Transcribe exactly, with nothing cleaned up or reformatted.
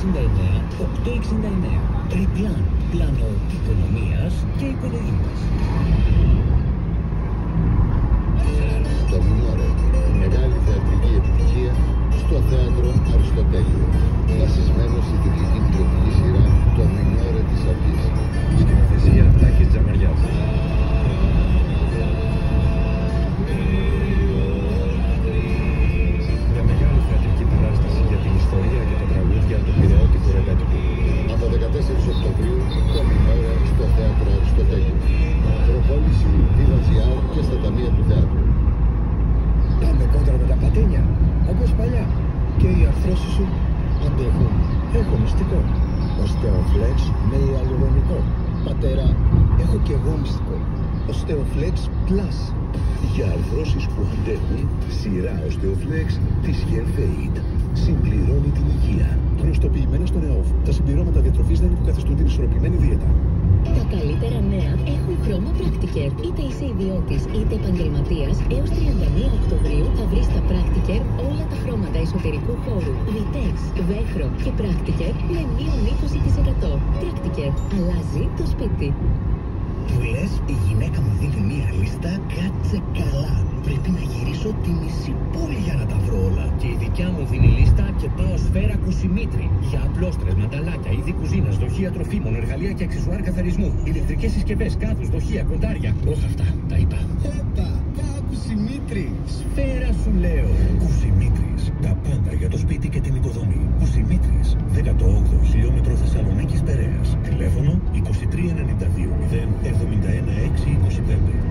εξήντα εννέα οκτώ εξήντα εννέα. Τριπλάν. Πλάνο οικονομίας και υπολογίας. Το Μινόρε, η μεγάλη θεατρική επιτυχία στο θέατρο Αριστοτέλειο. Βασισμένο στη τυπική τηλεοπτική σειρά Το Μινόρε της Αυγής. Σκηνοθεσία Τάκης Τζαμαριάς. Μια μεγάλη θεατρική παράσταση για την ιστορία και τα τραγούδια του πειραιώτικου ρεμπέτικου. Από δεκατέσσερις Οκτωβρίου το Μινόρε στο θέατρο Αριστοτέλειο. Προπόληση Viva και στα ταμεία του θεάτρου. Πάμε κόντρα με τα πατίνια, όπως παλιά. Και οι αρθρώσεις σου αντέχουν. Έχω μυστικό. Οστεοφλέξ με ιαλουρονικό. Πατέρα, έχω και εγώ μυστικό. Οστεοφλέξ Plus. Για αρθρώσεις που αντέχουν, σειρά Οστεοφλέξ της Gelfate. Συμπληρώνει την υγεία. Γνωστοποιημένα στο ΝΕΟΦ. Τα συμπληρώματα διατροφής δεν υποκαθιστούν την ισορροπημένη δίαιτα. Τα καλύτερα νέα έχουν χρώμα Practicare. Είτε είσαι ιδιώτης είτε επαγγελματίας, έως τριάντα μία Οκτωβρίου θα βρεις στα Practicare όλα τα χρώματα εσωτερικού χώρου, Vitex, Βέχρο και Practicare με μείον είκοσι τοις εκατό. Practicare. Αλλάζει το σπίτι. Του λες, η γυναίκα μου δίνει μία λίστα, κάτσε καλά. Πρέπει να γυρίσω τη μισή πόλη για να τα βρω όλα. Και η δικιά μου δίνει λίστα και πάω σφαίρα Κουσιμήτρη. Για απλόστρες, μανταλάκια, είδη κουζίνας, δοχεία τροφίμων, εργαλεία και αξεσουάρ καθαρισμού. Ηλεκτρικές συσκευές, κάδους, δοχεία, κοντάρια. Όχι αυτά, τα είπα. Όπα, πάω Κουσιμήτρη. Σφαίρα σου λέω. Κουσιμήτρης. Τα πάντα για το σπίτι και την οικοδομή. Κουσιμήτρης. δέκατο όγδοο χιλιόμετρο Θεσσαλονίκης Περαίας. Τηλέφωνο είκοσι τρία ενενήντα δύο μηδέν εβδομήντα ένα έξι είκοσι πέντε.